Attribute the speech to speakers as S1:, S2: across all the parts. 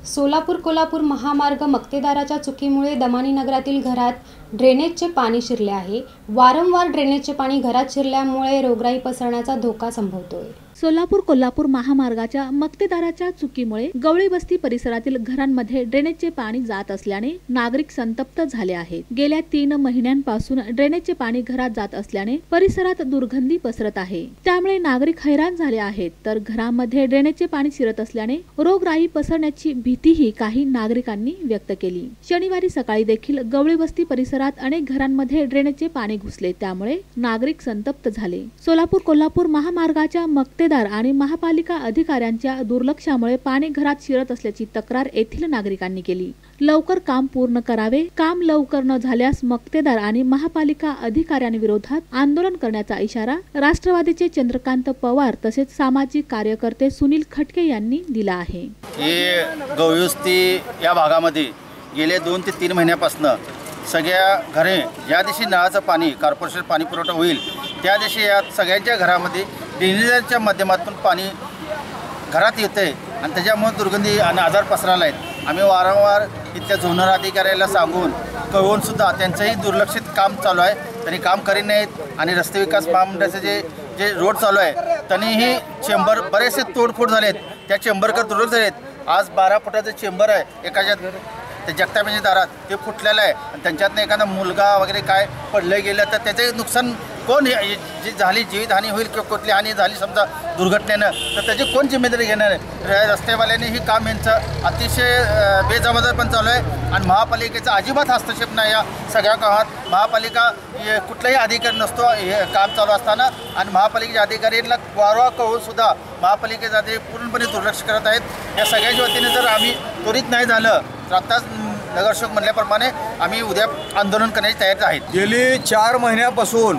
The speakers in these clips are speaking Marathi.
S1: सोलापूर कोल्हापूर महामार्ग मक्तेदाराच्या चुकीमुळे दमानी नगरातील घरात ड्रेनेजचे पाणी शिरले आहे। वारंवार ड्रेनेजचे पाणी घरात शिरल्यामुळे रोगराई पसरण्याचा धोका संभवतोय।
S2: सोलापूर कोल्हापूर महामार्गाच्या मक्तेदाराच्या चुकीमुळे गवळी बस्ती परिसरातील घरांमध्ये ड्रेनेजचे पाणी जात असल्याने नागरिक संतप्त झाले आहेत। गेल्या 3 महिन्यांपासून ड्रेनेजचे पाणी घरात जात असल्याने परिसरात दुर्गंधी पसरत आहे। त्यामुळे नागरिक हैराण झाले आहेत। तर घरामध्ये ड्रेनेजचे पाणी शिरत असल्याने रोगराई पसरण्याची भीतीही काही नागरिकांनी व्यक्त केली। शनिवारी सकाळी देखील गवळी बस्ती परिसरात अनेक घरांमध्ये ड्रेनेजचे पाणी घुसले, त्यामुळे नागरिक संतप्त झाले। सोलापूर कोल्हापूर महामार्गाच्या मक्तेदार आणि महापालिका अधिकाऱ्यांच्या दुर्लक्षामुळे पाणी घरात शिरत असल्याची तक्रार येथील नागरिकांनी केली। लवकर काम पूर्ण करावे, काम लवकर न झाल्यास मक्तेदार आणि महापालिका अधिकाऱ्यांविरोधात आंदोलन करण्याचा इशारा राष्ट्रवादीचे चंद्रकांत पवार तसेच सामाजिक कार्यकर्ते सुनील खटके यांनी दिला आहे।
S3: गवळी या भागामध्ये गेले 2 ते 3 महिन्यापासून सगळ्या घरे ज्या दिवशी नळाचं पाणी कॉर्पोरेशन पाणी पुरवठा होईल त्या दिवशी या सगळ्यांच्या घरामध्ये ड्रेनेजच्या माध्यमातून पाणी घरात येते आणि त्याच्यामुळे दुर्गंधी आणि आजार पसरायला आहेत। आम्ही वारंवार इथल्या झोनल अधिकाऱ्याला सांगून कळवून सुद्धा त्यांचंही दुर्लक्षित काम चालू आहे, त्यांनी काम करीत नाहीत। आणि रस्ते विकास महामंडळाचे जे रोड चालू आहे त्यांनीही चेंबर बरेचसे तोडफोड झालेत, त्या चेंबरकर दुर्लक्ष झालेत। आज 12 फुटाचं चेंबर आहे एकाच्या ते जगताबाईंच्या दारात, ते फुटलेलं आहे आणि त्यांच्यातनं एखादा मुलगा वगैरे काय पडलं गेलं तर त्याचे नुकसान कोण जी झाली जीवितहानी होईल किंवा कुठली हानी झाली समजा दुर्घटनेनं तर त्याची कोण जिम्मेदारी घेणार आहे। रस्तेवाल्यांनी ही काम यांचं अतिशय बेजबाबदारपण चालू आहे आणि महापालिकेचा अजिबात हस्तक्षेप नाही या सगळ्या कामात। महापालिका कुठलाही अधिकारी नसतो हे काम चालू असताना आणि महापालिकेच्या अधिकाऱ्यांना वारंवार कळवून सुद्धा महापालिकेचे अधिकारी पूर्णपणे दुर्लक्ष करत आहेत। या सगळ्याच्या वतीने जर आम्ही त्वरित नाही झालं तर आत्ताच नगरसेवक म्हणल्याप्रमाणे आम्ही उद्या आंदोलन करण्याची तयारी आहेत।
S4: गेली 4 महिन्यापासून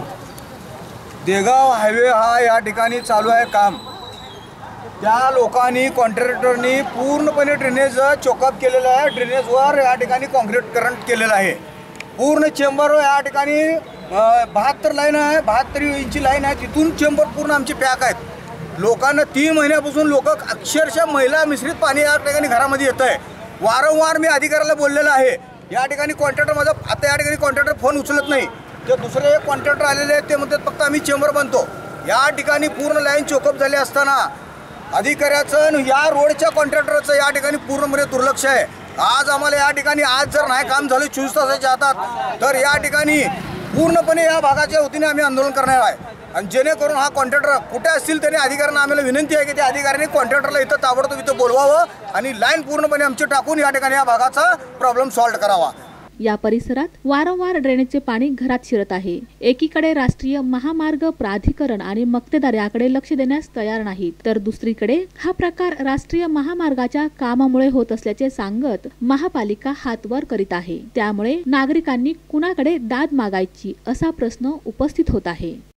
S4: देगाव हायवे हा या ठिकाणी चालू आहे काम। त्या लोकांनी कॉन्ट्रॅक्टरनी पूर्णपणे ड्रेनेज चोकअप केलेलं आहे। ड्रेनेजवर या ठिकाणी कॉन्क्रीट करंट केलेलं आहे। पूर्ण चेंबर या ठिकाणी 72 लाईन आहे, 72 इंची लाईन आहे, तिथून चेंबर पूर्ण आमची पॅक आहेत। लोकांना 3 महिन्यापासून लोक अक्षरशः महिला मिश्रित पाणी या ठिकाणी घरामध्ये येत आहे। वारंवार मी अधिकाऱ्याला बोललेलं आहे। या ठिकाणी कॉन्ट्रॅक्टर माझा आता या ठिकाणी कॉन्ट्रॅक्टर फोन उचलत नाही, ते दुसरे कॉन्ट्रॅक्टर आलेले आहेत ते म्हणतात फक्त आम्ही चेंबर बांधतो। या ठिकाणी पूर्ण लाईन चोकअप झाली असताना अधिकाऱ्याचं या रोडच्या कॉन्ट्रॅक्टरचं या ठिकाणी पूर्णपणे दुर्लक्ष आहे। आज आम्हाला या ठिकाणी आज जर नाही काम झालं 24 तासाच्या हातात तर या ठिकाणी पूर्णपणे या भागाच्या वतीने आम्ही आंदोलन करणार आहे। आणि जेणेकरून हा कॉन्ट्रॅक्टर कुठे असतील त्यांनी अधिकाऱ्यांना आम्हाला विनंती आहे की त्या अधिकाऱ्यांनी कॉन्ट्रॅक्टरला इथं ताबडतोब इथं बोलवावं आणि लाईन पूर्णपणे आमची टाकून या ठिकाणी या भागाचा प्रॉब्लेम सॉल्व्ह करावा।
S2: या परिसरात वारंवार ड्रेनेजचे पाणी घरात शिरत आहे। एकीकडे राष्ट्रीय महामार्ग प्राधिकरण आणि मक्तेदार याकडे लक्ष देण्यास तयार नाहीत, तर दुसरीकडे हा प्रकार राष्ट्रीय महामार्गाच्या कामामुळे होत असल्याचे सांगत महापालिका हातवर करीत आहे। त्यामुळे नागरिकांनी कुणाकडे दाद मागायची असा प्रश्न उपस्थित होत आहे।